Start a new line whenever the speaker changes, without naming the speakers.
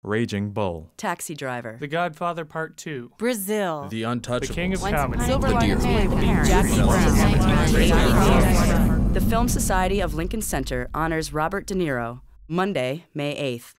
Raging Bull.
Taxi Driver.
The Godfather Part 2.
Brazil.
The Untouchables.
The King of Comedy.
The Film Society of Lincoln Center honors Robert De Niro, Monday, May 8th.